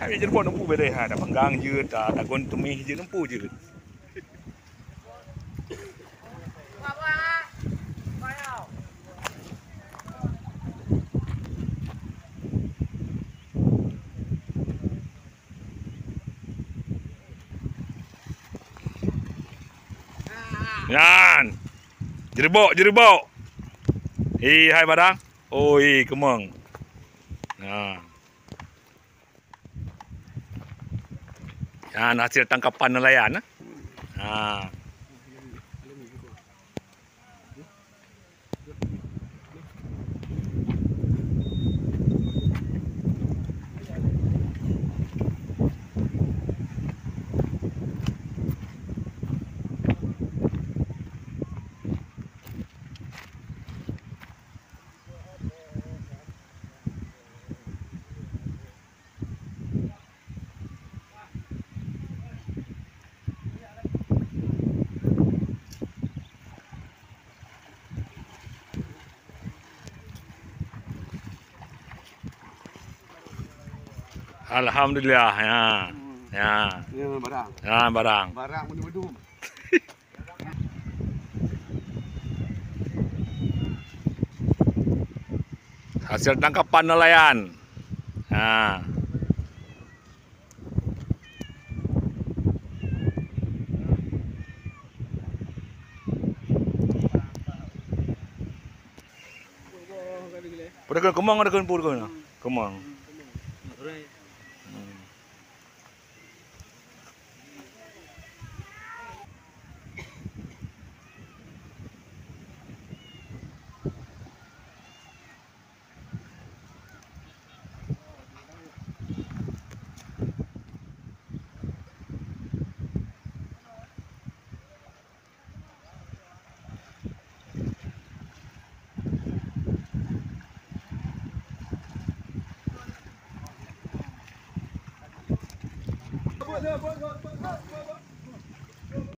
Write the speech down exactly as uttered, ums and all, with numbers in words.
Hai je pun nempu beda ha, dah penggang je, tak takon temih je nempu je. Yan. Jerebok, jerebok. Eh, hai barang. Oh, eh, kemang. Ha. Yan hasil tangkapan nelayan. Ha. Alhamdulillah ya. Ya. Ya barang. Ya barang. Barang menu-menu. Hasil tangkapan nelayan. Ha. Pada kemang ada kan pur kan? Kemang. Buat, buat, buat, buat, buat.